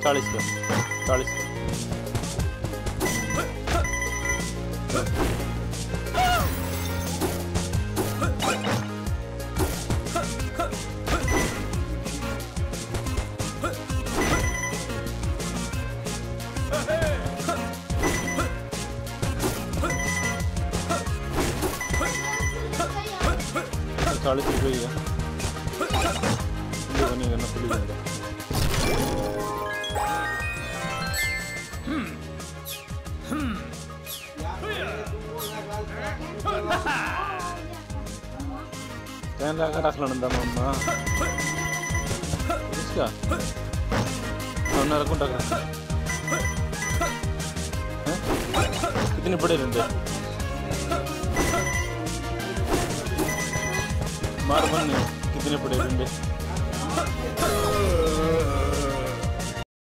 40 का 40 ₹40 ही है नहीं करना पुलिस Jangan rख लेना मम्मा इसका हमने रखूं टक कितने बड़े डंडे मार बन कितने बड़े डंडे